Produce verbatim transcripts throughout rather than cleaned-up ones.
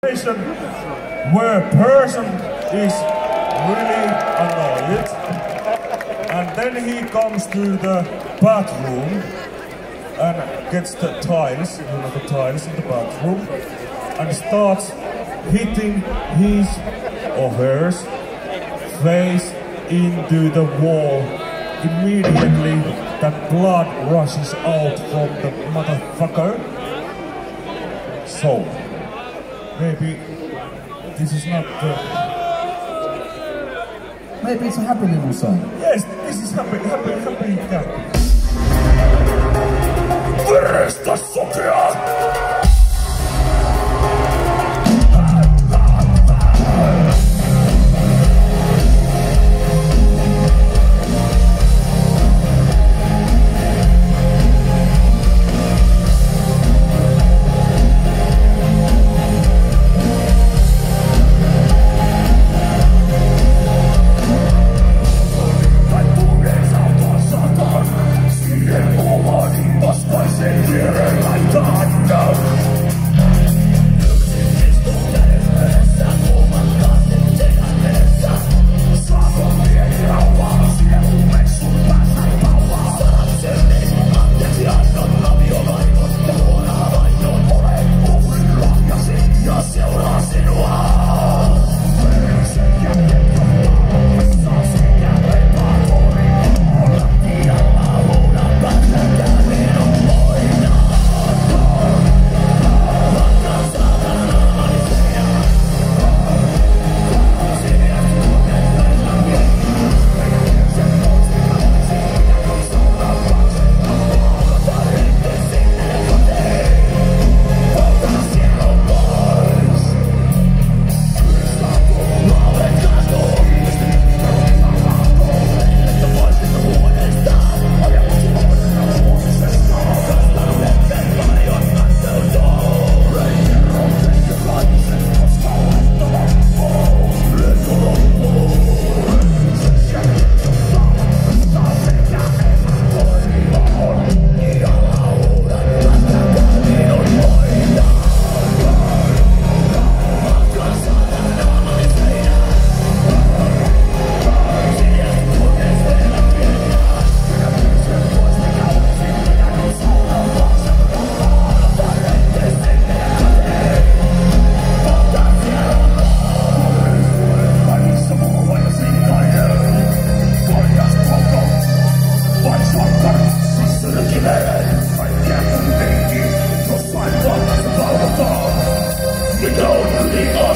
where a person is really annoyed and then he comes to the bathroom and gets the tiles, you know the tiles in the bathroom, and starts hitting his or hers face into the wall. Immediately that blood rushes out from the motherfucker. So maybe this is not the... Maybe it's a happy little song. Yes, this is happy, happy, happy, happy. Verestä sokea!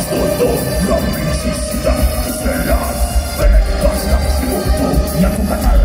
Ja kuka